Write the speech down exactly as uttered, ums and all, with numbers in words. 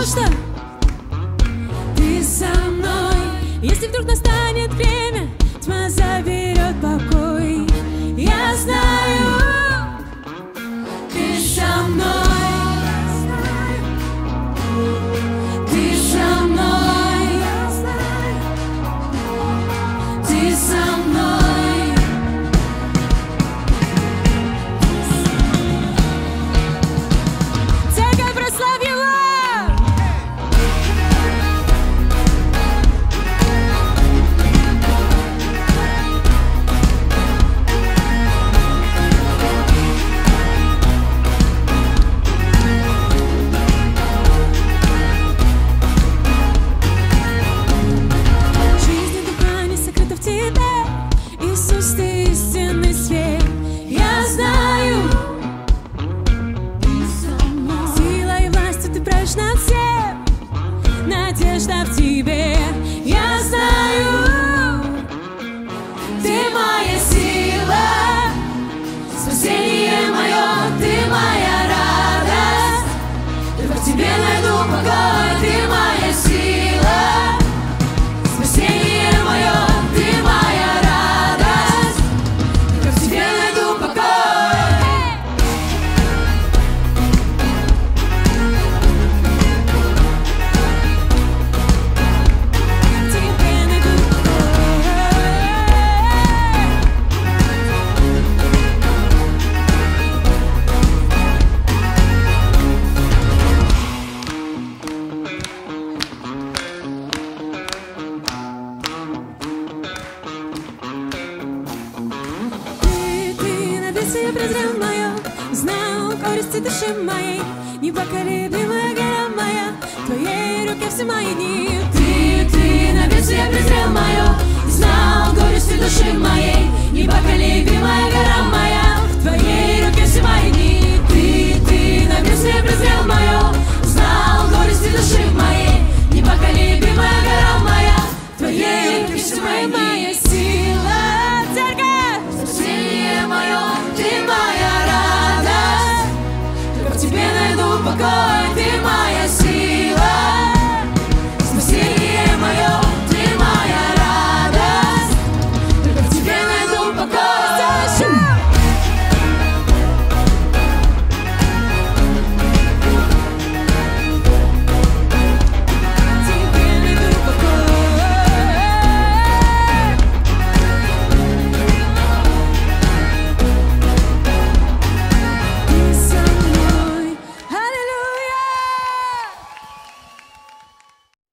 что ты со мной. Если вдруг настанет время, тьма заберет покой, я знаю, ты со мной. Ты со мной. Ты со мной. Церковь, прославь Его! Иисус, ты истинный свет, я знаю. Сила и властью ты правишь над всем, надежда в тебе, я знаю. Ты моя сила, спасение мое, ты моя радость. Только в тебе найду покой, ты моя сила, спасение мое, ты моя радость. Я презрел мое, знал горести души моей, непоколебимая гора моя, в твоей руке все мои дни. Ты, ты, на весе я презрел мое, знал горести души моей, непоколебимая гора моя, в твоей руке все мои дни. Ты, ты, на весе я презрел мое,